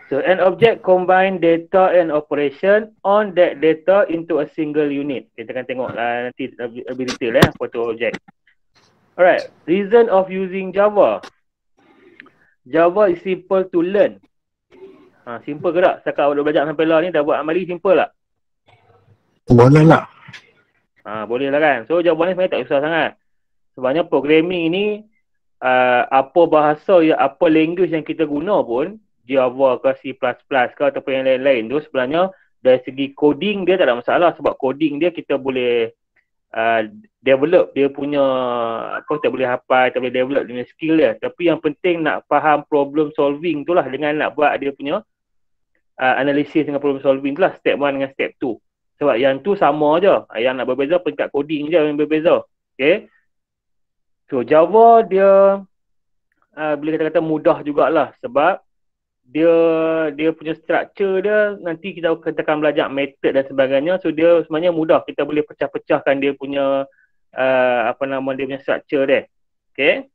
So an object combine data and operation on that data into a single unit. Kita akan tengok nanti lebih detail apa tu object. Alright, reason of using Java. Java is simple to learn. Simple ke tak? Setakat awak belajar sampai lah ni dah buat amali simple tak? Boleh lah. Boleh lah kan. So Java ni sebenarnya tak susah sangat. Sebenarnya programming ni apa bahasa apa language yang kita guna pun, Java ke C++ ke ataupun yang lain-lain tu, sebenarnya dari segi coding dia tak ada masalah. Sebab coding dia kita boleh develop dia punya kita boleh hafal, kita boleh develop dia punya skill dia. Tapi yang penting nak faham problem solving tu lah, dengan nak buat dia punya analisis dengan problem solving tu lah, step 1 dengan step 2. Sebab yang tu sama je. Yang nak berbeza peringkat coding je yang berbeza. Okay. So Java dia boleh kata-kata mudah jugalah, sebab dia punya structure dia, nanti kita akan belajar method dan sebagainya. So dia sebenarnya mudah, kita boleh pecah-pecahkan dia punya dia punya structure dia. Okay.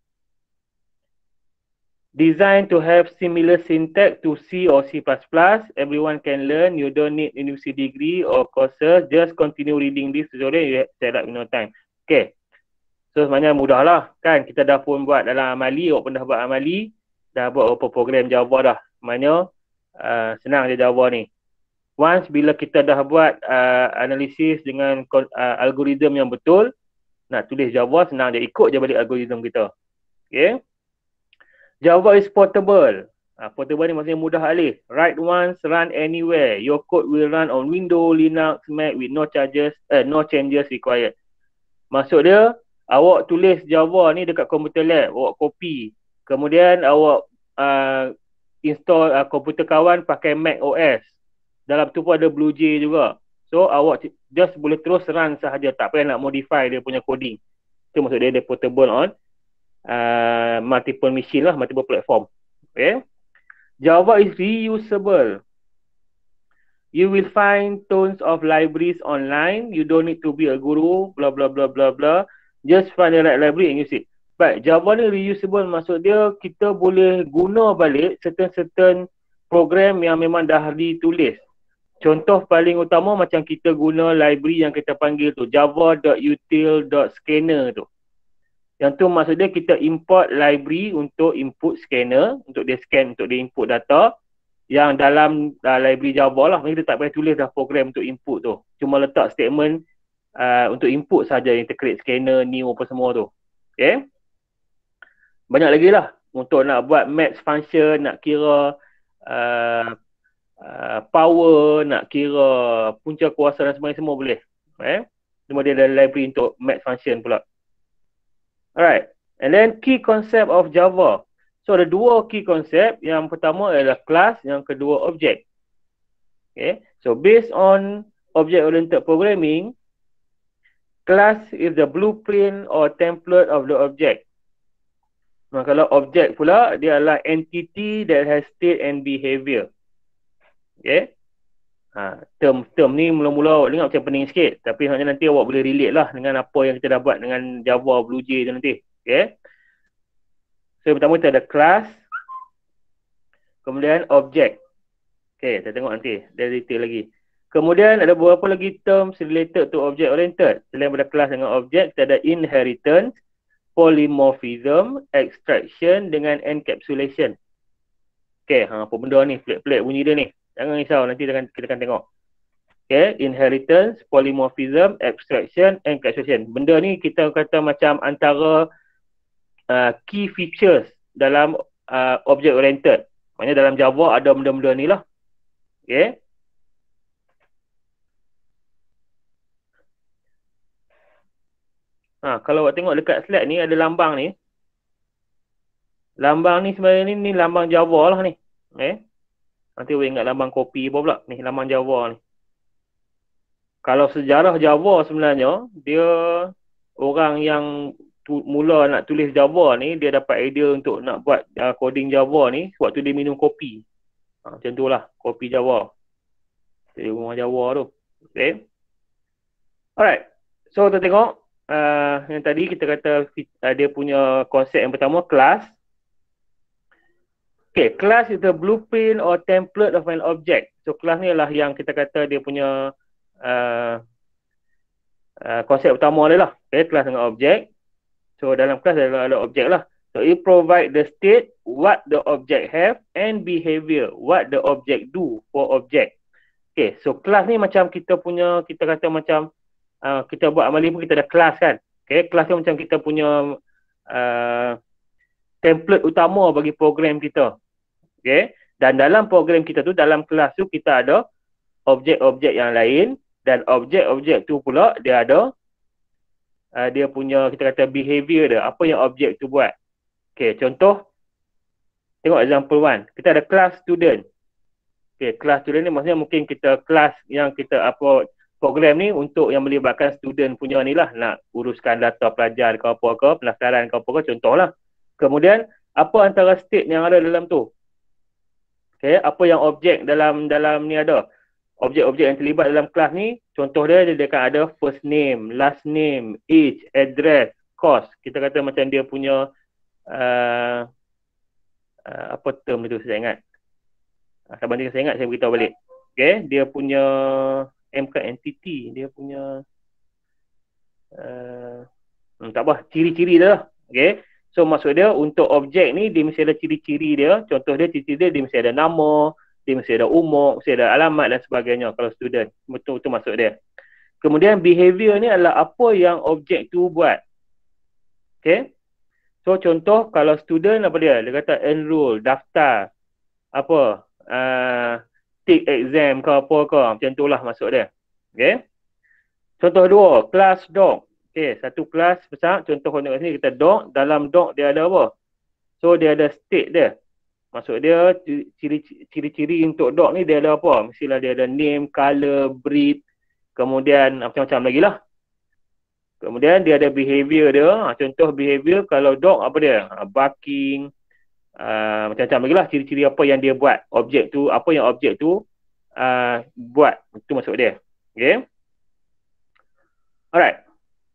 Designed to have similar syntax to C or C++. Everyone can learn. You don't need university degree or courses. Just continue reading this tutorial. You set up in no time. Okay. So sebenarnya mudah lah kan. Kita dah pun buat dalam amali. Awak pun dah buat amali. Dah buat beberapa program Java dah. Sebenarnya senang je Java ni. Once bila kita dah buat analisis dengan algoritma yang betul, nak tulis Java senang je. Ikut je balik algoritma kita. Okay. Java is portable. Portable ni maksudnya mudah alih. Write once, run anywhere. Your code will run on Windows, Linux, Mac with no changes required. Maksud dia, awak tulis Java ni dekat komputer lab, awak copy. Kemudian awak install komputer kawan pakai Mac OS. Dalam tu pun ada BlueJ juga. So awak just boleh terus run sahaja, tak payah nak modify dia punya coding. Itu maksud dia portable on multiple machine lah, multiple platform. Okay. Java is reusable. You will find tons of libraries online. You don't need to be a guru, blah blah blah blah blah. Just find the right library and use it. But Java ni reusable, maksud dia kita boleh guna balik certain program yang memang dah ditulis. Contoh paling utama macam kita guna library yang kita panggil tu java.util.scanner tu. Yang tu maksud dia kita import library untuk input scanner, untuk dia scan, untuk dia input data. Yang dalam library Java lah, kita tak payah tulis dah program untuk input tu. Cuma letak statement untuk input saja, yang create scanner, new apa semua tu. Okay. Banyak lagi lah. Untuk nak buat maths function, nak kira power, nak kira punca kuasa dan sebagainya, semua boleh. Cuma dia ada library untuk maths function pula. Alright, and then key concept of Java. So ada dua key concept. Yang pertama adalah class, yang kedua object. Okay, so based on object-oriented programming, class is the blueprint or template of the object. Nah, kalau object pula, dia adalah entity that has state and behavior. Okay, term ni mula-mula awak dengar macam pening sikit, tapi sebenarnya nanti awak boleh relate lah dengan apa yang kita dah buat dengan Java BlueJ tu nanti. Okay. So yang pertama kita ada class, kemudian object. Okay, kita tengok nanti dia detail lagi. Kemudian ada beberapa lagi terms related to object oriented. Selain pada class dengan object, kita ada inheritance, polymorphism, extraction dengan encapsulation. Okay, apa benda ni, pelik-pelik bunyi dia ni. Jangan risau, nanti kita akan tengok. Okay, inheritance, polymorphism, abstraction, encapsulation. Benda ni kita kata macam antara key features dalam object oriented. Maksudnya dalam Java ada benda-benda ni lah. Okay. Kalau awak tengok dekat slide ni ada lambang ni. Lambang ni sebenarnya ni lambang Java lah ni. Okay. Nanti awak ingat lambang kopi apa pula. Ni lambang Java ni. Kalau sejarah Java sebenarnya, dia orang yang mula nak tulis Java ni, dia dapat idea untuk nak buat coding Java ni waktu dia minum kopi. Macam tu lah, kopi Java. Jadi rumah Java tu. Okay. Alright. So kita tengok yang tadi kita kata dia punya konsep yang pertama, class. Okay, class is the blueprint or template of an object. So class ni adalah yang kita kata dia punya konsep utama dia lah. Okay, class dengan objek. So dalam class ada objek lah. So it provide the state, what the object have, and behavior, what the object do for object. Okay, so class ni macam kita punya, kita kata macam kita buat amali pun kita ada class kan. Okay, class ni macam kita punya template utama bagi program kita. Okay, dan dalam program kita tu, dalam kelas tu kita ada objek-objek yang lain, dan objek-objek tu pula dia ada dia punya, kita kata behavior dia, apa yang objek tu buat. Okay, contoh, tengok example 1. Kita ada class student. Okay, class student ni maksudnya mungkin kita kelas yang kita upload program ni untuk yang melibatkan student punya ni lah, nak uruskan data pelajar ke apa ke, pendaftaran ke apa ke, contohlah. Kemudian, apa antara state yang ada dalam tu? Okay, apa yang objek dalam ni ada? Objek-objek yang terlibat dalam kelas ni, contoh dia akan ada first name, last name, age, address, course. Kita kata macam dia punya apa term tu saya ingat. Sabar nanti saya ingat saya beritahu balik. Okay, dia punya MK entity, dia punya tak apa, ciri-ciri dia lah. Okay, so maksud dia untuk objek ni dia mesti ada ciri-ciri dia. Contoh dia, ciri-ciri dia mesti ada nama, dia mesti ada umur, mesti ada alamat dan sebagainya kalau student. Betul-betul maksud dia. Kemudian behavior ni adalah apa yang objek tu buat. Okay. So contoh kalau student apa dia? Dia kata enroll, daftar, apa, take exam ke apa ke. Macam tu lah maksud dia. Okay. Contoh 2, class dog. Okay, satu kelas besar. Contoh kat sini kita dog. Dalam dog dia ada apa? So dia ada state dia. Maksud dia ciri-ciri untuk dog ni dia ada apa? Mestilah dia ada name, color, breed, kemudian macam-macam lagi lah. Kemudian dia ada behavior dia. Contoh behavior kalau dog apa dia? Barking, macam-macam lagi lah. Ciri-ciri apa yang dia buat. Objek tu, apa yang objek tu buat. Itu maksud dia. Okay. Alright.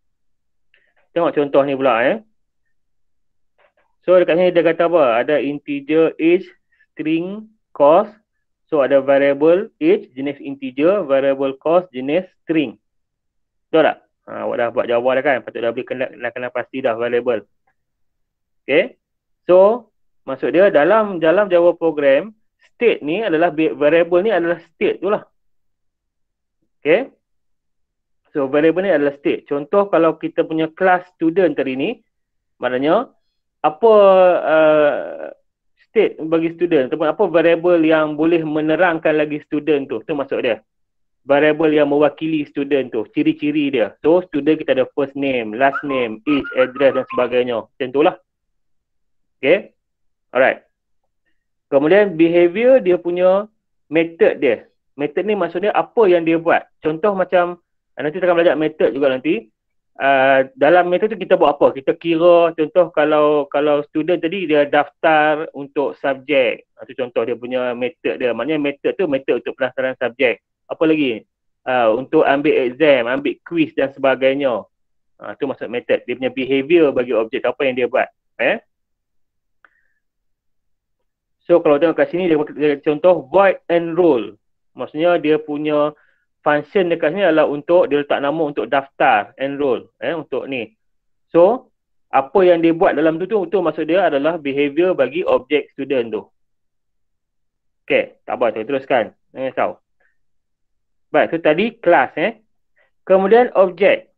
Tengok contoh ni pula So dekat sini dia kata apa? Ada integer age, string, cost. So ada variable age jenis integer, variable cost jenis string. Betul tak? Awak dah buat Java dah kan? Patut dah boleh kena pasti dah variable. Okay. So maksud dia dalam Java program, state ni adalah variable ni adalah state tu lah. Okay. So variable ni adalah state. Contoh kalau kita punya class student tadi ni, maknanya apa state bagi student ataupun apa variable yang boleh menerangkan lagi student tu. Tu maksud dia. Variable yang mewakili student tu, ciri-ciri dia. So student kita ada first name, last name, age, address dan sebagainya. Macam tu lah. Okay. Alright. Kemudian behavior dia punya method dia. Method ni maksudnya apa yang dia buat. Contoh macam nanti kita akan belajar method juga nanti. Dalam method tu kita buat apa? Kita kira contoh kalau student tadi dia daftar untuk subjek. Itu contoh dia punya method dia. Maknanya method tu method untuk pendaftaran subjek. Apa lagi? Untuk ambil exam, ambil quiz dan sebagainya. Itu maksud method. Dia punya behavior bagi objek apa yang dia buat. So kalau tengok kat sini dia contoh void enroll. Maksudnya dia punya function dekat sini adalah untuk dia letak nama untuk daftar, enroll, untuk ni. So, apa yang dia buat dalam tu maksud dia adalah behavior bagi objek student tu. Okay, tak apa tu, teruskan. Jangan risau. Baik, tu tadi kelas Kemudian objek.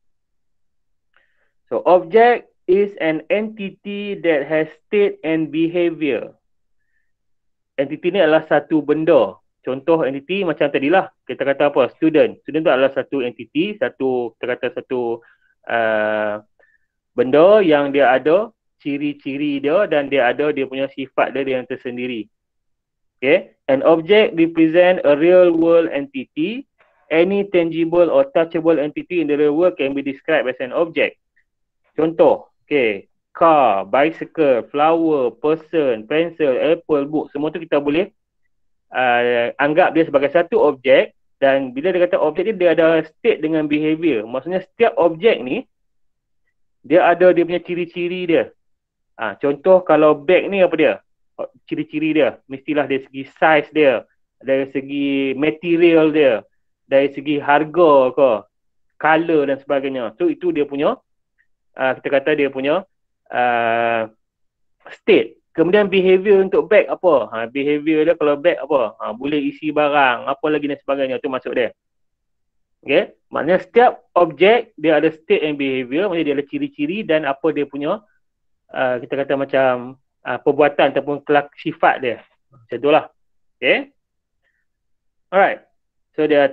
So, object is an entity that has state and behavior. Entity ni adalah satu benda. Contoh entity macam tadilah, kita kata apa? Student. Student tu adalah satu entity, kita kata satu benda yang dia ada ciri-ciri dia dan dia punya sifat dia yang tersendiri. Okay. An object represent a real world entity. Any tangible or touchable entity in the real world can be described as an object. Contoh, okay, car, bicycle, flower, person, pencil, apple, book, semua tu kita boleh anggap dia sebagai satu objek. Dan bila dia kata objek ni, dia ada state dengan behavior. Maksudnya setiap objek ni dia ada dia punya ciri-ciri dia. Contoh kalau bag ni apa dia? ciri-ciri dia. Mestilah dari segi size dia, dari segi material dia, dari segi harga ke, color dan sebagainya. So itu dia punya, kita kata dia punya state. Kemudian behavior untuk bag apa? Behavior dia kalau bag apa? Boleh isi barang, apa lagi dan sebagainya. Itu masuk dia. Okay? Maknanya setiap objek dia ada state and behavior. Maknanya dia ada ciri-ciri dan apa dia punya, kita kata macam perbuatan ataupun kelak sifat dia. Macam itulah. Okay? Alright. So dia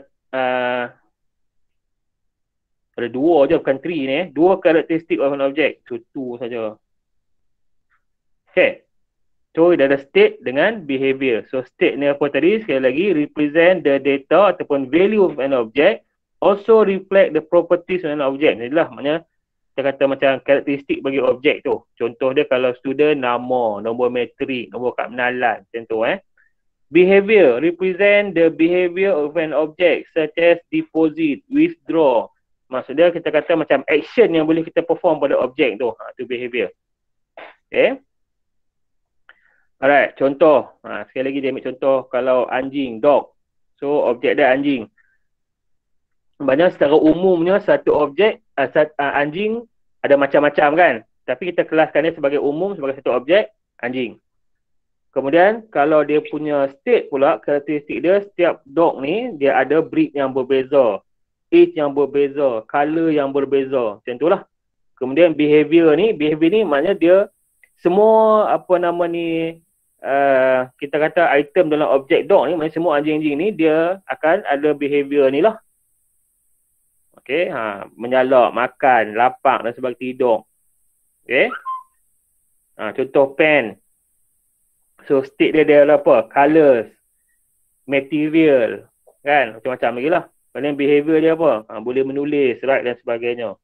ada dua je, bukan three ni. Dua karakteristik of an object. So two saja. Okay. So, dia ada state dengan behavior. So, state ni apa tadi? Sekali lagi, represent the data ataupun value of an object. Also reflect the properties of an object. Inilah maknanya kita kata macam karakteristik bagi objek tu. Contoh dia kalau student, nama, nombor metrik, nombor kad menalan. Macam tu Behavior, represent the behavior of an object such as deposit, withdraw. Maksudnya kita kata macam action yang boleh kita perform pada objek tu. Tu behavior. Okay. Alright, contoh. Sekali lagi dia ambil contoh kalau anjing, dog. So, objek dia anjing. Sebenarnya secara umumnya satu objek, anjing ada macam-macam kan. Tapi kita kelaskan dia sebagai umum, sebagai satu objek, anjing. Kemudian, kalau dia punya state pula, karakteristik dia, setiap dog ni, dia ada breed yang berbeza. Age yang berbeza, color yang berbeza. Macam itulah. Kemudian behavior ni maknanya dia semua apa nama ni, kita kata item dalam objek dog ni, maknanya semua anjing-anjing ni dia akan ada behavior ni lah. Okay, menyalak, makan, lapak dan sebagainya, tidur. Okay. Contoh pen. So state dia adalah apa? Colors, material, kan? Macam-macam lagi lah. Kemudian behavior dia apa? Boleh menulis, write dan sebagainya.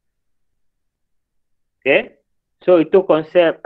Okay. So itu konsep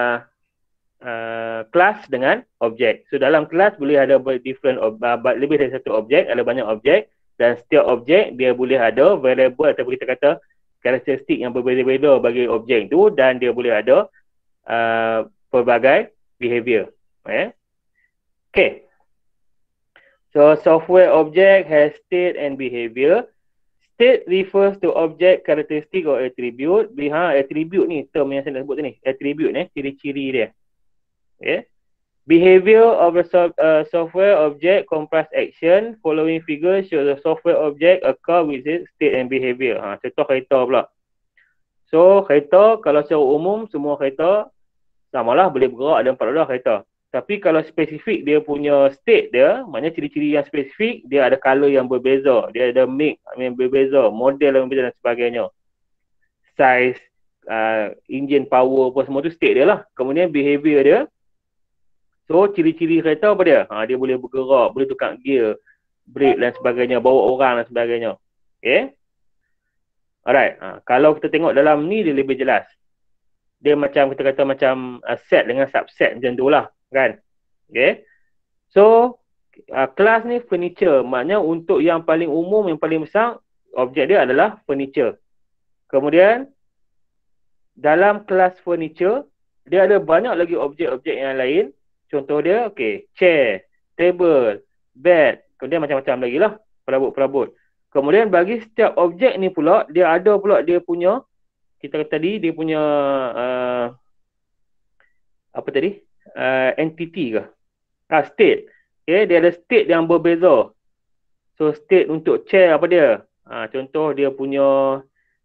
kelas dengan objek. So dalam kelas boleh ada different lebih dari satu objek, ada banyak objek, dan setiap objek dia boleh ada variable atau kita kata karakteristik yang berbeza-beza bagi objek itu, dan dia boleh ada pelbagai behavior. Okay. So software object has state and behavior. State refers to object, characteristic or attribute. Attribute ni term yang saya nak sebut ni. Attribute ni ciri-ciri dia. Okay. Behavior of a software object comprise action. Following figure show the software object occur with its state and behavior. Contoh kereta pula. So kereta kalau secara umum semua kereta samalah, boleh bergerak, ada 4 roda kereta. Tapi kalau spesifik dia punya state dia, maknanya ciri-ciri yang spesifik, dia ada color yang berbeza, dia ada make yang berbeza, model yang berbeza dan sebagainya. Size, engine power apa semua tu state dia lah. Kemudian behavior dia. So ciri-ciri kereta apa dia? Dia boleh bergerak, boleh tukar gear, brake dan sebagainya, bawa orang dan sebagainya. Okay. Alright. Kalau kita tengok dalam ni dia lebih jelas. Dia macam kita kata macam set dengan subset macam tu lah. Kan? Okay. So kelas ni furniture. Maknanya untuk yang paling umum, yang paling besar, objek dia adalah furniture. Kemudian dalam kelas furniture, dia ada banyak lagi objek-objek yang lain. Contoh dia, okay, chair, table, bed, kemudian macam-macam lagi lah, perabot-perabot. Kemudian bagi setiap objek ni pula, dia ada pula dia punya, kita kata tadi, dia punya apa tadi? Entity ke? State. Okay, dia ada state yang berbeza. So state untuk chair apa dia? Contoh dia punya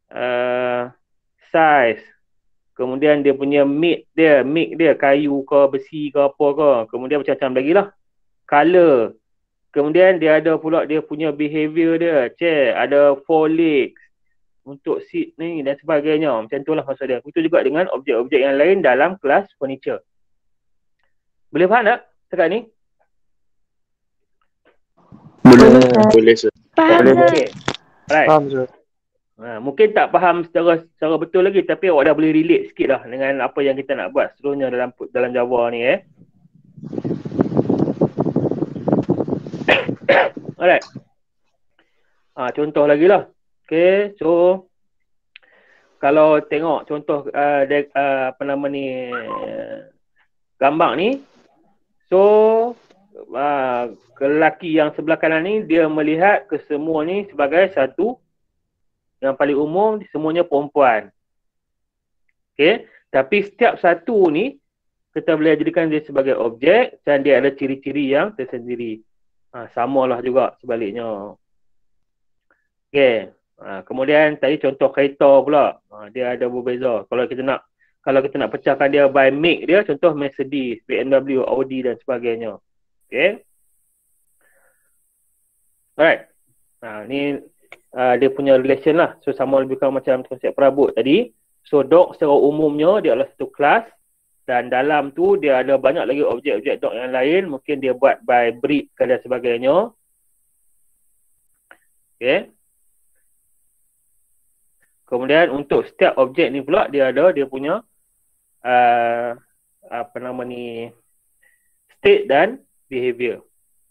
size. Kemudian dia punya make dia kayu ke, besi ke apa ke. Kemudian macam-macam lagi lah. Color. Kemudian dia ada pula dia punya behavior dia. Chair ada 4 legs untuk seat ni dan sebagainya. Macam tu lah maksud dia. Itu juga dengan objek-objek yang lain dalam kelas furniture. Boleh faham tak setakat ni? Boleh sir. Faham, Sir. Okay. Right. Faham sir. Mungkin tak faham secara betul lagi, tapi awak dah boleh relate sikit lah dengan apa yang kita nak buat seterusnya dalam Java ni Alright. Contoh lagi lah. Okay, so kalau tengok contoh apa nama ni gambar ni, So lelaki yang sebelah kanan ni dia melihat kesemua ni sebagai satu yang paling umum, semuanya perempuan. Okay, tapi setiap satu ni kita boleh jadikan dia sebagai objek dan dia ada ciri-ciri yang tersendiri. Samalah juga sebaliknya. Okay. Kemudian tadi contoh kereta pula. Dia ada berbeza. Kalau kita nak pecahkan dia by make dia, contoh Mercedes, BMW, Audi dan sebagainya. Okay. Alright. Ni dia punya relation lah. So sama lebih kurang macam konsep perabot tadi. So dog secara umumnya dia adalah satu kelas dan dalam tu dia ada banyak lagi objek-objek dog yang lain. Mungkin dia buat by breed dan sebagainya. Okay. Kemudian untuk setiap objek ni pula dia ada dia punya state dan behavior.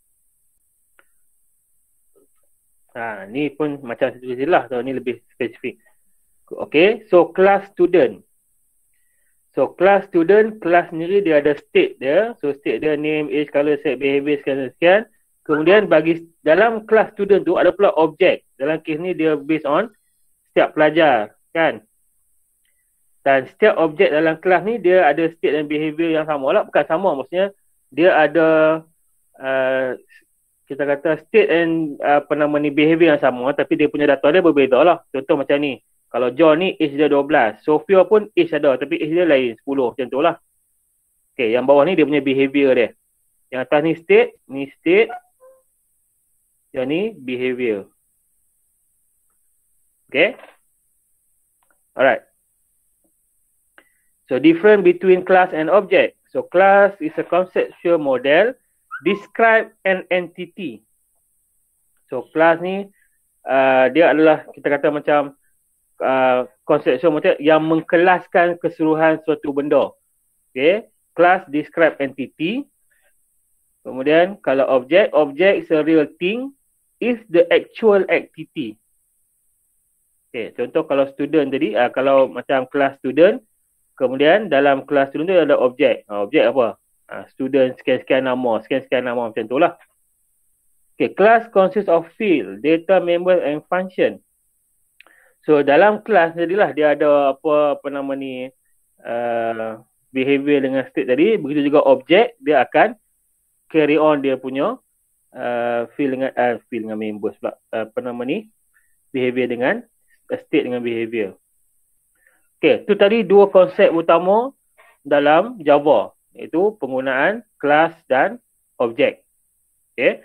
Ni pun macam situasi lah. So ni lebih spesifik. Okay, so class student. So class student, kelas sendiri dia ada state dia. So state dia name, age, color, set, behavior, sekian. Kemudian bagi dalam kelas student tu ada pula objek. Dalam kes ni dia based on setiap pelajar, kan? Dan setiap objek dalam kelas ni dia ada state dan behavior yang sama lah. Bukan sama, maksudnya dia ada kita kata state and behavior yang sama, tapi dia punya data dia berbeza lah. Contoh macam ni. Kalau John ni age dia 12. Sophia pun age ada tapi age dia lain 10 macam tu lah. Okay, yang bawah ni dia punya behavior dia. Yang atas ni state. Yang ni behavior. Okay. Alright. So difference between class and object. So class is a conceptual model describe an entity. So class ni dia adalah kita kata macam konseptual model yang mengkelaskan keseluruhan suatu benda. Okay, class describe entity. Kemudian kalau object is a real thing, is the actual activity. Okay, contoh kalau student tadi, kalau macam kelas student, kemudian dalam kelas student tu ada objek. Objek apa? Student sekian-sekian nama macam tu lah. Okay, class consists of field, data, member and function. So dalam kelas jadilah dia ada behavior dengan state tadi. Begitu juga objek dia akan carry on dia punya field dengan members pula. Behavior dengan state dengan behavior. Okay, tu tadi dua konsep utama dalam Java, iaitu penggunaan kelas dan objek. Okay.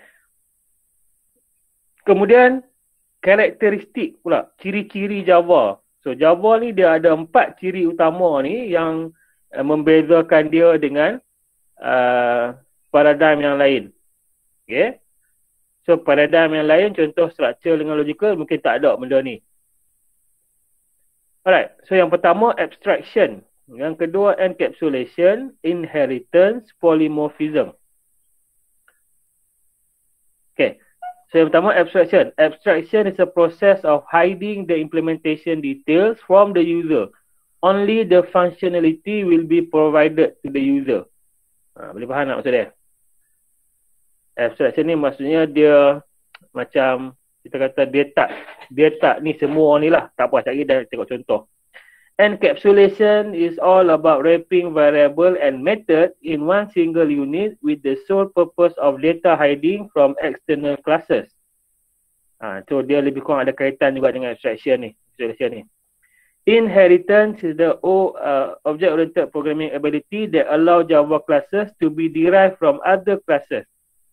Kemudian karakteristik pula, ciri-ciri Java. So Java ni dia ada 4 ciri utama ni yang membezakan dia dengan paradigm yang lain. Okay. So paradigm yang lain, contoh structure dengan logical, mungkin tak ada benda ni. Alright, so yang pertama abstraction. Yang kedua encapsulation, inheritance, polymorphism. Okay. So yang pertama abstraction. Abstraction is a process of hiding the implementation details from the user. Only the functionality will be provided to the user. Boleh faham tak maksud dia? Abstraction ni maksudnya dia macam kita kata dia tak ni semua ni lah. Tak apa, sekali dah tengok contoh. Encapsulation is all about wrapping variable and method in one single unit with the sole purpose of data hiding from external classes. So dia lebih kurang ada kaitan juga dengan abstraction ni. Inheritance is the object-oriented programming ability that allow Java classes to be derived from other classes.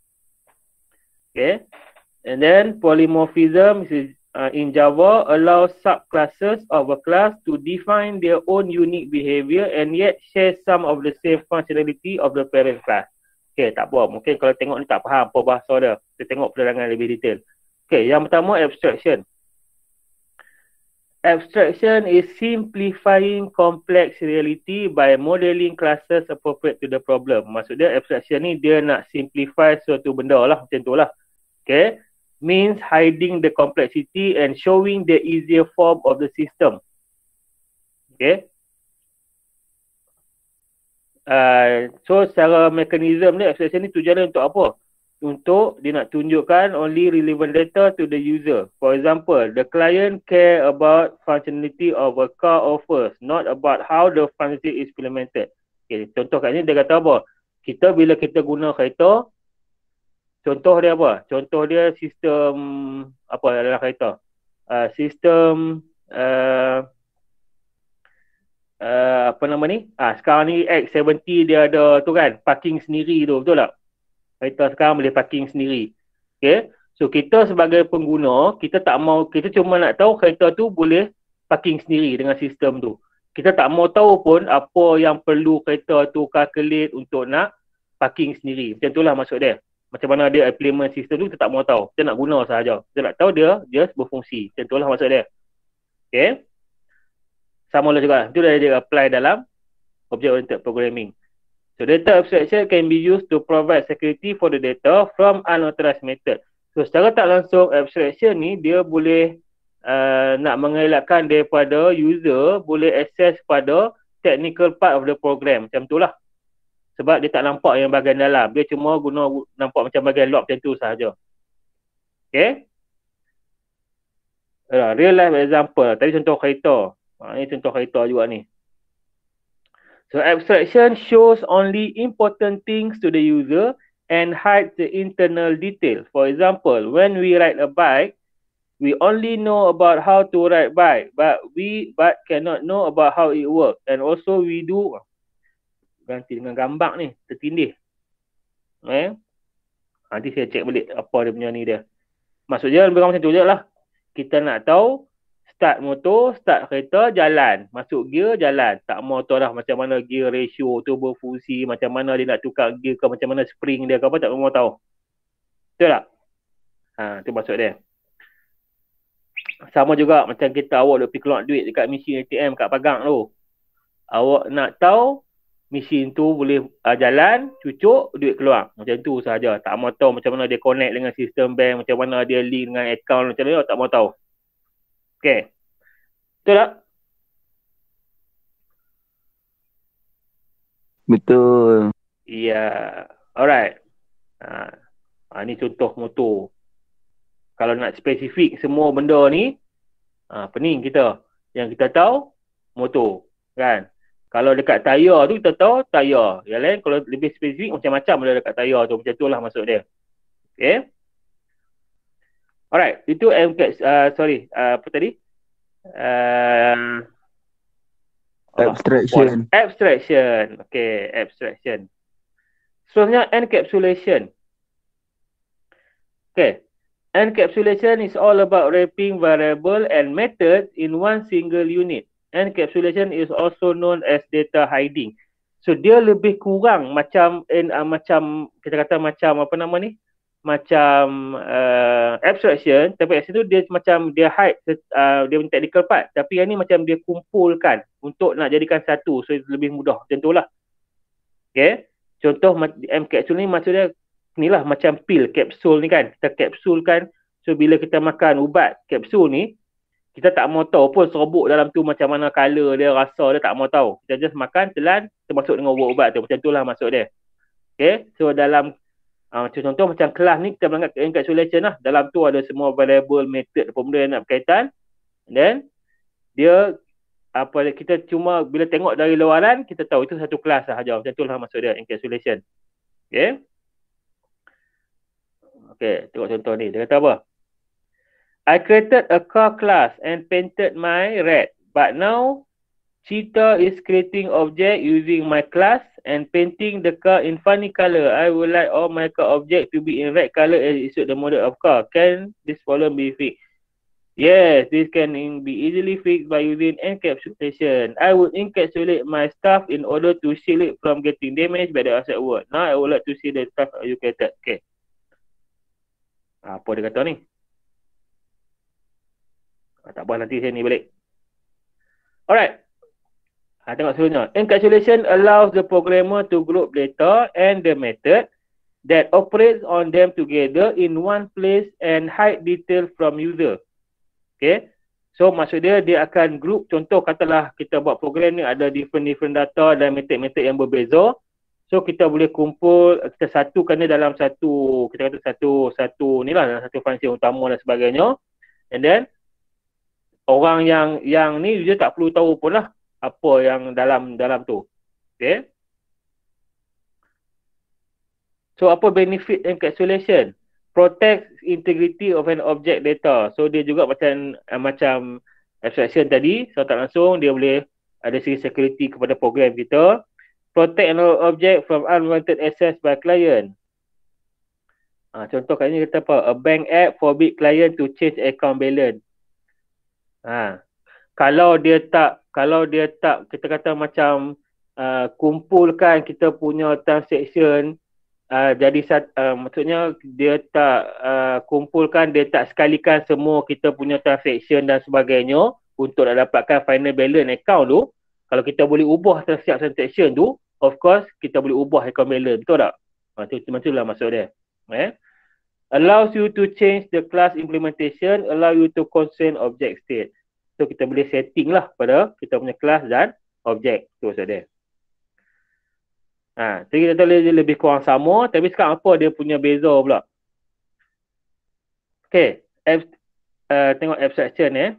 Okay. And then polymorphism is in Java allows subclasses of a class to define their own unique behavior and yet share some of the same functionality of the parent class. Okay, tak apa. Mungkin kalau tengok ni tak faham apa bahasa dia. Kita tengok penerangan lebih detail. Okay, yang pertama abstraction. Abstraction is simplifying complex reality by modeling classes appropriate to the problem. Maksudnya abstraction ni dia nak simplify suatu benda lah, macam tu lah. Okay. Means hiding the complexity and showing the easier form of the system. Okay. So secara mekanisme ni, abstraction ni tujuannya untuk apa? Untuk dia nak tunjukkan only relevant data to the user. For example, the client care about functionality of a car offers, not about how the functionality is implemented. Okay, contoh kat ni dia kata apa? Bila kita guna kereta, contoh dia apa? Contoh dia sistem apa dalam kereta? Sistem apa nama ni? Sekarang ni X70 dia ada tu kan, parking sendiri tu, betul tak? Kereta sekarang boleh parking sendiri. Okay. So kita sebagai pengguna, kita cuma nak tahu kereta tu boleh parking sendiri dengan sistem tu. Kita tak mau tahu pun apa yang perlu kereta tu calculate untuk nak parking sendiri. Macam itulah maksud dia. Macam mana dia implement sistem tu, kita tak mau tahu. Kita nak guna sahaja. Kita nak tahu dia berfungsi. Macam itulah maksud dia. Okay. Sama lah juga. Itu dia apply dalam object-oriented programming. So data abstraction can be used to provide security for the data from unauthorized method. So secara tak langsung abstraction ni dia boleh nak mengelakkan daripada user boleh access pada technical part of the program. Macam tu lah. Sebab dia tak nampak yang bahagian dalam. Dia cuma nampak macam bahagian luar macam tu sahaja. Okay. Real life example. Tadi contoh kereta. Ini contoh kereta juga ni. So abstraction shows only important things to the user and hides the internal detail. For example, when we ride a bike, we only know about how to ride bike, but cannot know about how it works. And also we do ganti dengan gambar ni, tertindih. Nanti saya cek balik apa dia punya ni dia. Maksudnya lebih kurang macam tu je lah. Kita nak tahu start motor, start kereta, jalan. Masuk gear, jalan. Tak mau tahu lah macam mana gear ratio tu berfungsi, macam mana dia nak tukar gear ke, macam mana spring dia ke apa, tak mau tahu. Betul tak? Itu maksud dia. Sama juga macam kita awak pergi keluar duit dekat mesin ATM kat pagang tu. Awak nak tahu mesin tu boleh jalan, cucuk, duit keluar. Macam tu sahaja. Tak mau tahu macam mana dia connect dengan sistem bank, macam mana dia link dengan account, macam mana, tak mau tahu. Okay. Betul tak? Betul. Ya. Alright. Ni contoh motor. Kalau nak spesifik semua benda ni, pening kita. Yang kita tahu, motor. Kan? Kalau dekat tayar tu, kita tahu tayar. Yang lain, kalau lebih spesifik, macam-macam ada dekat tayar tu. Macam itulah maksud dia. Okay. Alright. Itu apa tadi? Abstraction. Abstraction. Okay, abstraction. Seterusnya encapsulation. Okay. Encapsulation is all about wrapping variable and methods in one single unit. Encapsulation is also known as data hiding. So dia lebih kurang macam kita kata macam apa nama ni? Macam abstraction, tapi abstraction tu dia macam dia hide dia punya technical part, tapi yang ni macam dia kumpulkan untuk nak jadikan satu, so lebih mudah macam tu lah. Okay, contoh encapsul ni maksudnya inilah macam pil kapsul ni kan, kita kapsulkan, so bila kita makan ubat kapsul ni, kita tak mau tahu pun serabut dalam tu macam mana color dia, rasa dia, tak mau tahu, kita just makan, telan, termasuk dengan ubat tu, macam tu lah maksud dia. Okay, so dalam contoh macam kelas ni kita berangkat ke encapsulation lah. Dalam tu ada semua variable, method, apa benda yang nak berkaitan. And then dia kita cuma bila tengok dari luaran kita tahu itu satu kelas sahaja. Macam tu lah maksud dia encapsulation. Okay. Okay, tengok contoh ni. Dia kata apa? I created a car class and painted my red. But now Cheetah is creating object using my class and painting the car in funny color. I would like all my car object to be in red color as it suits the model of car. Can this problem be fixed? Yes, this can be easily fixed by using encapsulation. I would encapsulate my stuff in order to shield it from getting damaged by the outside world. Now I would like to see the stuff educated. Okay. Apa dia kata ni? Tak apa, nanti saya ni balik. Alright. Tengok seterusnya. Encapsulation allows the programmer to group data and the method that operates on them together in one place and hide detail from user. Okay. So maksud dia akan group, contoh katalah kita buat program ni ada different data dan metod-metod yang berbeza. So kita boleh kumpul, kita satukan dia dalam satu, kita kata satu ni lah, dalam satu fungsi utama dan sebagainya. And then orang yang ni dia tak perlu tahu pun lah apa yang dalam tu. Okay. So apa benefit encapsulation? Protect integrity of an object data. So dia juga macam abstraction tadi, so tak langsung dia boleh ada segi security kepada program kita. Protect an object from unwanted access by client. Contoh kat ni kita apa? A bank app forbid client to change account balance. Kalau dia tak kita kata macam kumpulkan kita punya transaction, maksudnya dia tak kumpulkan, dia tak sekalikan semua kita punya transaction dan sebagainya untuk nak dapatkan final balance account tu. Kalau kita boleh ubah setiap transaction tu, of course kita boleh ubah account balance, betul tak? Macam tu lah maksud dia. Allows you to change the class implementation, allow you to constrain object state. So kita boleh setting lah pada kita punya class dan objek tu saja. Jadi kita tahu dia lebih kurang sama, tapi sekarang apa dia punya beza pula? Okay, tengok abstraction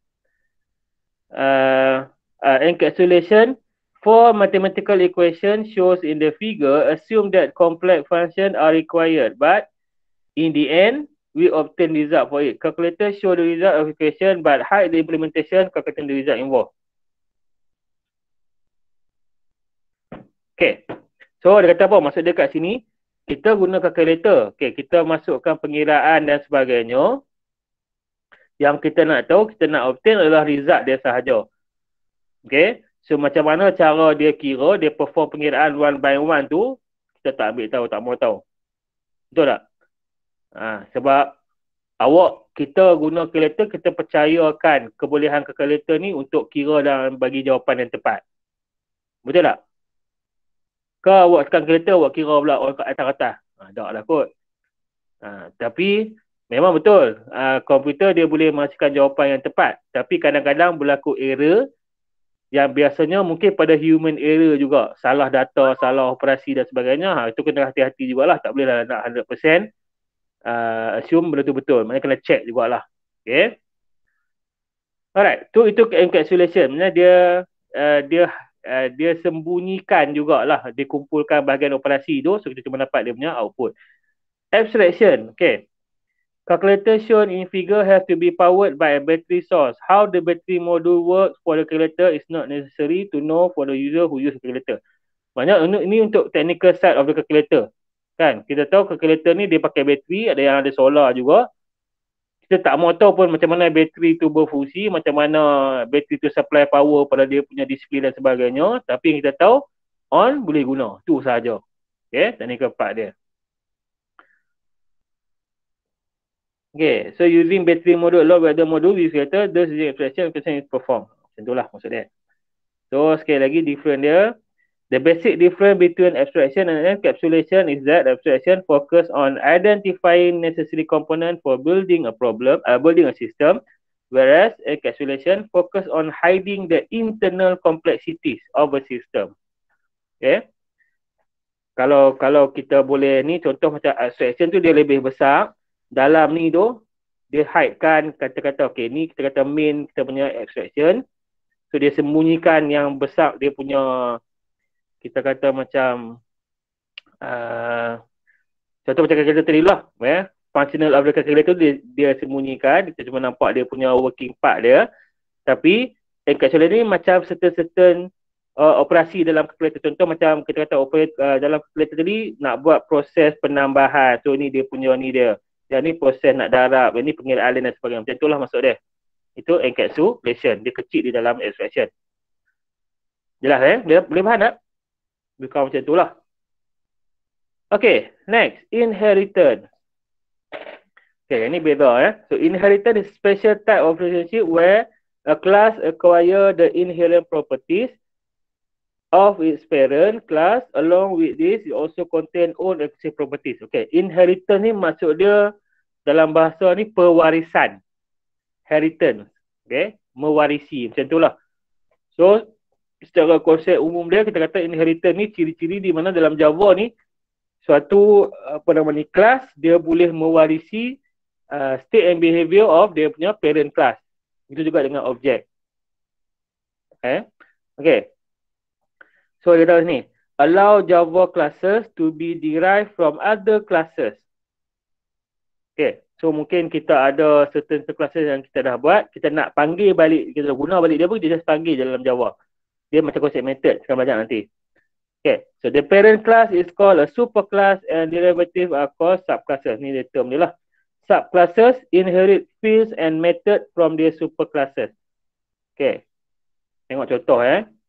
encapsulation for mathematical equation shows in the figure assume that complex function are required, but in the end we obtain result for it. Calculator show the result of equation but hide the implementation calculating the result involved. Okay. So dia kata apa? Maksud dia kat sini, kita guna calculator. Okay, kita masukkan pengiraan dan sebagainya. Yang kita nak tahu, kita nak obtain adalah result dia sahaja. Okay. So macam mana cara dia kira, dia perform pengiraan one by one tu, kita tak ambil tahu, tak mau tahu. Betul tak? Sebab kita guna calculator, kita percayakan kebolehan calculator ni untuk kira dan bagi jawapan yang tepat. Betul tak? Kau awak tekan calculator, awak kira pula orang kat atas-atas. Tak lah kot. Tapi memang betul, komputer dia boleh menghasilkan jawapan yang tepat. Tapi kadang-kadang berlaku error yang biasanya mungkin pada human error juga. Salah data, salah operasi dan sebagainya. Itu kena hati-hati jugalah. Tak boleh lah nak 100% assume benda tu betul. Maknanya kena check jugalah. Okay. Alright. Itu encapsulation. Maksudnya dia sembunyikan jugalah. Dia kumpulkan bahagian operasi tu. So kita cuma dapat dia punya output. Abstraction. Okay. Calculator shown in figure has to be powered by a battery source. How the battery module works for the calculator is not necessary to know for the user who use the calculator. Maksudnya ini untuk technical side of the calculator. Kan? Kita tahu calculator ni dia pakai bateri, ada yang ada solar juga. Kita tak mau tahu pun macam mana bateri tu berfungsi, macam mana bateri tu supply power pada dia punya display dan sebagainya. Tapi yang kita tahu, on boleh guna. Tu sahaja. Okay, technical part dia. Okay, so using battery module along with other module, this calculator, thus using abstraction is performed. Macam itulah maksud dia. So sekali lagi different dia. The basic difference between abstraction and encapsulation is that abstraction focus on identifying necessary component for building a system, whereas encapsulation focus on hiding the internal complexities of a system. Okay. Kalau kita boleh ni, contoh macam abstraction tu dia lebih besar, dalam ni tu dia hidekan kata-kata, okay ni kita kata main kita punya abstraction. So dia sembunyikan yang besar dia punya, kita kata macam contoh macam calculator tadi lah, functional of the calculator dia sembunyikan, kita cuma nampak dia punya working part dia. Tapi encapsulation ni macam certain operasi dalam calculator. Contoh macam kita kata dalam calculator tadi nak buat proses penambahan, so ni dia punya ni dia, yang ni proses nak darab, yang ni pengiraan dan sebagainya. Macam itulah maksud dia. Itu encapsulation, dia kecil di dalam abstraction. Jelas boleh faham tak? Bukan macam itulah. Okay, next, inheritance. Okay, ini beza So inheritance is special type of relationship where a class acquire the inherent properties of its parent class. Along with this, it also contain own exclusive properties. Okay, inheritance ni maksud dia dalam bahasa ni pewarisan. Inheritance. Okay, mewarisi macam itulah. So secara konsep umum dia, kita kata inheritance ni ciri-ciri di mana dalam Java ni suatu kelas dia boleh mewarisi state and behavior of dia punya parent class. Itu juga dengan objek. Okay. So dia tahu ni, allow Java classes to be derived from other classes. Okay. So mungkin kita ada certain classes yang kita dah buat, kita nak panggil balik, kita guna balik dia pun, dia just panggil dalam Java. Dia macam konsep method, sekarang belajar nanti. Okay. So the parent class is called a superclass and derivative are called subclasses. Ni dia term dia lah. Subclasses inherit fields and method from their superclasses. Okay. Tengok contoh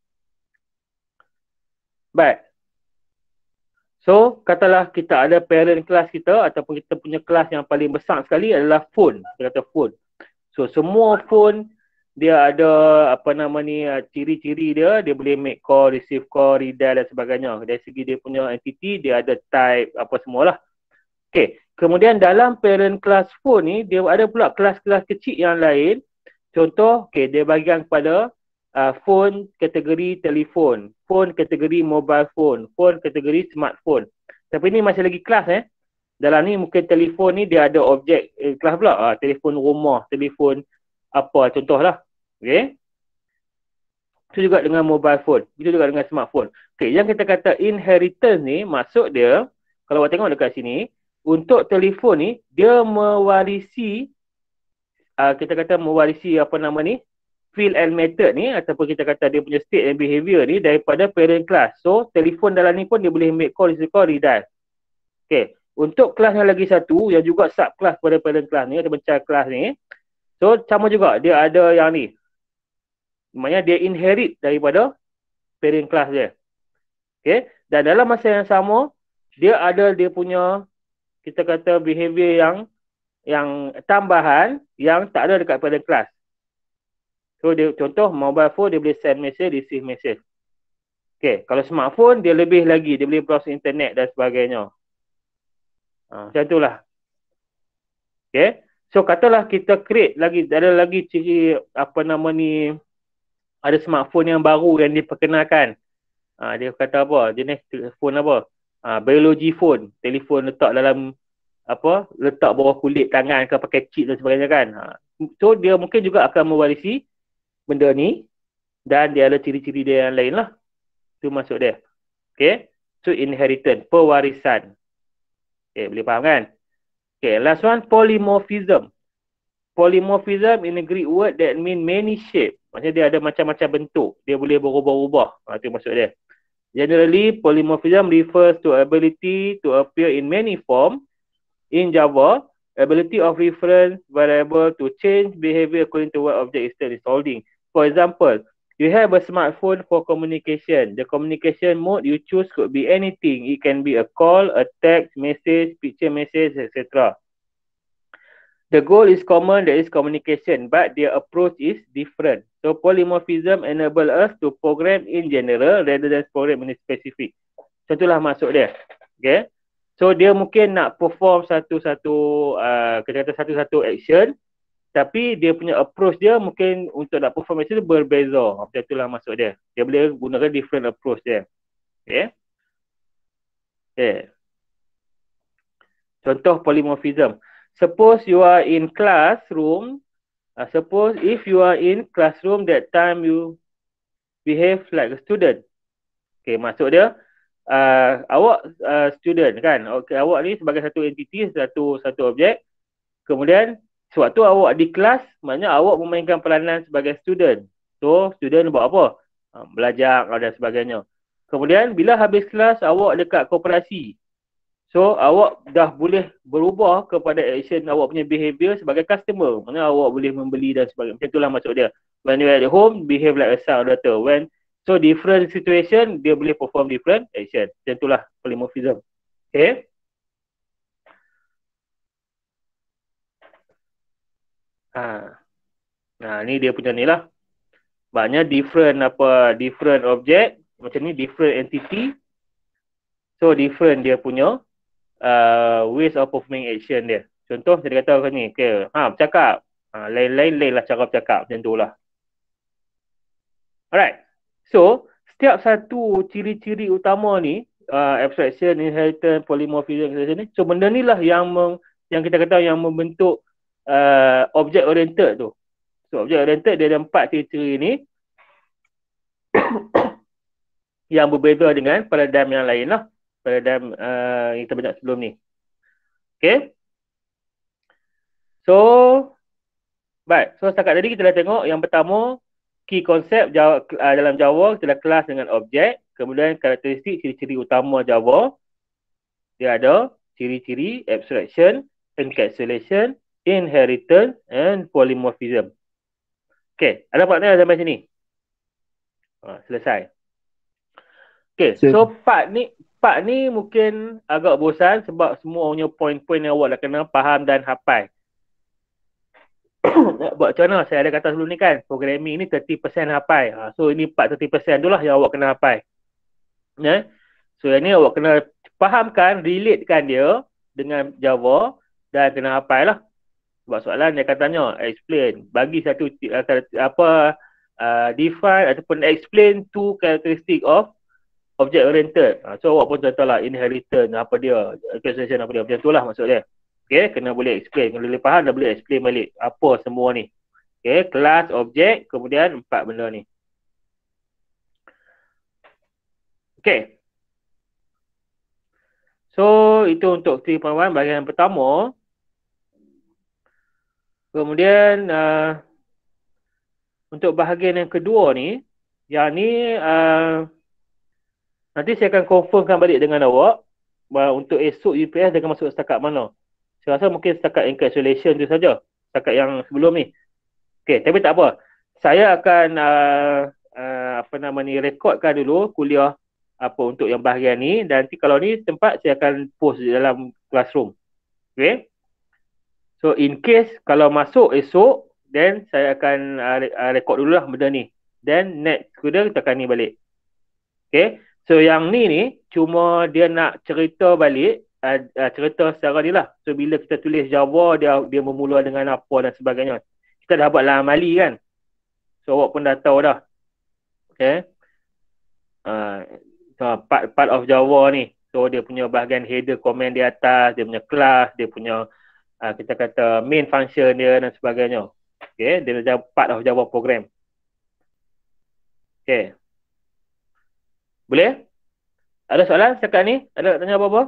Baik. So, katalah kita ada parent class kita ataupun kita punya kelas yang paling besar sekali adalah phone. Kita kata phone. So, semua phone dia ada ciri-ciri dia boleh make call, receive call, redial dan sebagainya. Dari segi dia punya entity, dia ada type, apa semualah. Okay. Kemudian dalam parent class phone ni, dia ada pula kelas-kelas kecil yang lain. Contoh, okay, dia bagian kepada phone kategori telefon, phone kategori mobile phone, phone kategori smartphone. Tapi ni masih lagi kelas Dalam ni mungkin telefon ni dia ada objek kelas pula. Telefon rumah, telefon apa contohlah. Okay. Itu juga dengan mobile phone, itu juga dengan smartphone. Okay, yang kita kata inheritance ni maksud dia, kalau awak tengok dekat sini, untuk telefon ni dia mewarisi kita kata mewarisi field and method ni ataupun kita kata dia punya state and behavior ni daripada parent class. So, telefon dalam ni pun dia boleh make call, receive call, redial. Okay. Untuk kelas yang lagi satu yang juga subclass pada parent class ni atau child class ni. So, sama juga. Dia ada yang ni. Maknanya dia inherit daripada parent class dia. Okay. Dan dalam masa yang sama, dia ada dia punya kita kata behavior yang tambahan yang tak ada dekat parent class. So, dia, contoh mobile phone dia boleh send message, receive message. Okay, kalau smartphone dia lebih lagi, dia boleh browse internet dan sebagainya. Macam itulah. Okay, so katalah kita create lagi, ada lagi ciri ada smartphone yang baru yang diperkenalkan. Dia kata apa, jenis telefon apa? Biology phone, telefon letak dalam letak bawah kulit tangan ke pakai chip dan sebagainya kan. So, dia mungkin juga akan mewarisi benda ni dan dia ada ciri-ciri dia yang lain lah. Itu maksud dia. Okay. So, inheritance, pewarisan. Okay, boleh faham kan? Okay, last one, polymorphism. Polymorphism in a Greek word that mean many shape. Maksudnya dia ada macam-macam bentuk. Dia boleh berubah-ubah. Itu maksud dia. Generally, polymorphism refers to ability to appear in many form. In Java, ability of reference variable to change behavior according to what object is holding. For example, you have a smartphone for communication. The communication mode you choose could be anything. It can be a call, a text, message, picture message, etc. The goal is common, that is communication, but their approach is different. So polymorphism enable us to program in general rather than program in specific. Contohlah maksud dia. Okay. So dia mungkin nak perform satu-satu action, tapi dia punya approach dia mungkin untuk nak perform action berbeza. Macam itulah maksud dia. Dia boleh gunakan different approach dia. Okay. Okay. Contoh polymorphism. Suppose you are in classroom. Suppose if you are in classroom, that time you behave like a student. Okay, maksud dia awak student kan. Okay, awak ni sebagai satu entiti, satu objek. Kemudian sewaktu awak di kelas, maknanya awak memainkan peranan sebagai student. So, student buat apa? Belajar dan sebagainya. Kemudian bila habis kelas, awak dekat koperasi. So, awak dah boleh berubah kepada action awak punya behavior sebagai customer. Maknanya awak boleh membeli dan sebagainya. Macam itulah maksud dia. When you are at home, behave like a son or daughter. So, different situation, dia boleh perform different action. Macam itulah polymorphism. Okay. Ni dia punya ni lah. Banyak different object. Macam ni, different entity. So, different dia punya ways of performing action dia. Contoh, saya kata ni. Okay. Bercakap. Lain-lain lah cara bercakap macam tu lah. Alright. So, setiap satu ciri-ciri utama ni, abstraction, inheritance, polymorphism, ni. So, benda ni lah yang kita kata yang membentuk object oriented tu. So, object oriented dia ada 4 ciri-ciri ni yang berbeza dengan paradigm yang lain lah. Paradigm yang kita banyak sebelum ni. Okay. So, baik. So, setakat tadi kita dah tengok yang pertama, key concept dalam Java, kita dah kelas dengan objek. Kemudian karakteristik ciri-ciri utama Java. Dia ada ciri-ciri abstraction, encapsulation, inheritance, and polymorphism. Okay, ada partner sampai sini? Selesai. Okay, so part ni mungkin agak bosan sebab semua punya poin-poin yang awak dah kena faham dan hafal. Buat macam mana? Saya ada kata sebelum ni kan, programming ni 30% hafal. So ini part 30% tu lah yang awak kena hafal. So yang ni awak kena fahamkan, relatekan dia dengan Java dan kena hafal lah. Sebab soalan dia akan tanya, explain, bagi satu define ataupun explain two characteristic of object oriented. So awak pun tahu lah inheritance apa dia, encapsulation apa dia, macam tu lah maksud dia. Okay, kena boleh explain, kena boleh faham dan boleh explain balik apa semua ni. Okay, kelas, objek, kemudian 4 benda ni. Okay. So, itu untuk 3.1 bahagian pertama. Kemudian, untuk bahagian yang kedua ni, yang ni, nanti saya akan confirmkan balik dengan awak untuk esok UPS dia akan masuk setakat mana. Saya rasa mungkin setakat encapsulation tu saja, setakat yang sebelum ni. Okay, tapi tak apa. Saya akan, rekodkan dulu kuliah apa untuk yang bahagian ni, dan nanti kalau ni tempat saya akan post di dalam classroom. Okay. So in case kalau masuk esok, then saya akan rekod dululah benda ni. Then next kuda kita akan ni balik. Okay. So yang ni cuma dia nak cerita balik, cerita secara ni lah. So bila kita tulis Java, dia bermula dengan apa dan sebagainya. Kita dah buat lah amali kan. So awak pun dah tahu dah. Okay. Part of Java ni. So dia punya bahagian header comment di atas, dia punya class, dia punya kita kata main function dia dan sebagainya. Okay, dia adalah part of Java program. Okay. Boleh? Ada soalan setakat ni? Ada nak tanya apa-apa?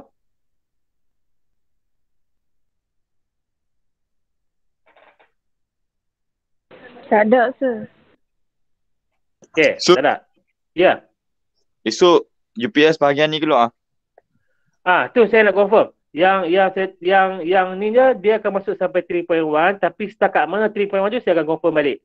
Tak ada, sir. Okay, so, tak ada? Ya. Esok UPS bahagian ni ke lu Tu saya nak confirm. Yang ni dia akan masuk sampai 3.1, tapi setakat mana 3.1 tu saya akan confirm balik.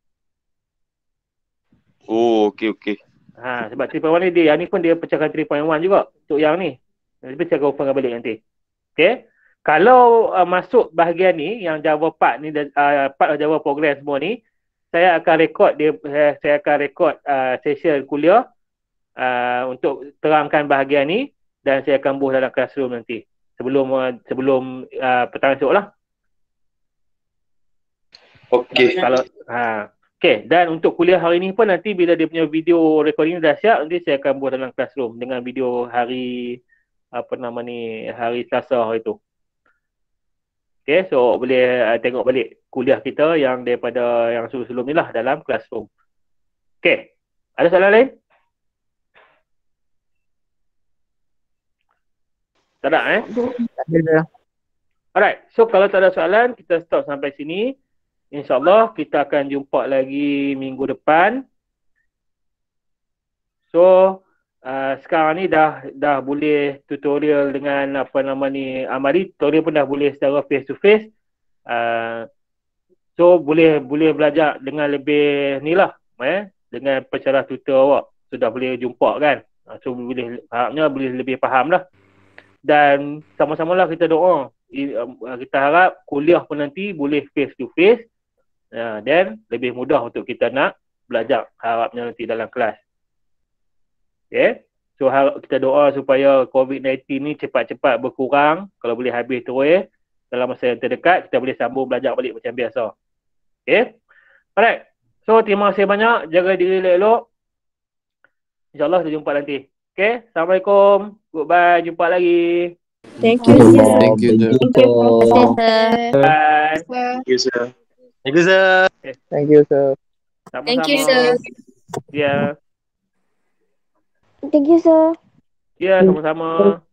Oh, okey. Sebab 3.1 ni yang ni pun dia pecahkan 3.1 juga untuk yang ni. Tapi saya akan confirm balik nanti. Okay. Kalau masuk bahagian ni, yang Java part ni, part of Java program semua ni, saya akan rekod session kuliah untuk terangkan bahagian ni, dan saya akan buat dalam classroom nanti sebelum petang esok lah. Okey. Okay, dan untuk kuliah hari ni pun nanti bila dia punya video recording dah siap, nanti saya akan buat dalam classroom dengan video hari hari Selasa hari tu. Okay, so boleh tengok balik kuliah kita yang daripada yang sebelum ni lah dalam classroom. Okay, ada soalan lain? Tak ada Alright, so kalau tak ada soalan, kita stop sampai sini. InsyaAllah kita akan jumpa lagi minggu depan. So sekarang ni dah boleh tutorial dengan amali tutorial pun dah boleh secara face to face. So boleh belajar dengan lebih ni lah, dengan pencerah tutor awak sudah boleh jumpa kan. So harapnya boleh lebih faham lah. Dan sama-samalah kita doa, kita harap kuliah pun nanti boleh face to face, dan lebih mudah untuk kita nak belajar harapnya nanti dalam kelas. Okay. So kita doa supaya COVID-19 ni cepat-cepat berkurang. Kalau boleh habis terus dalam masa yang terdekat, kita boleh sambung belajar balik macam biasa. Okay. Alright. So, terima kasih banyak. Jaga diri elok-elok. InsyaAllah kita jumpa nanti. Okay. Assalamualaikum. Goodbye. Jumpa lagi. Thank you, sir. Thank you, sir. Thank you, sir. Bye. Thank you, sir. Thank you, sir. Thank you, sir. Sama-sama. Thank you, sir. Ya. Thank you, sir. Ya, sama-sama.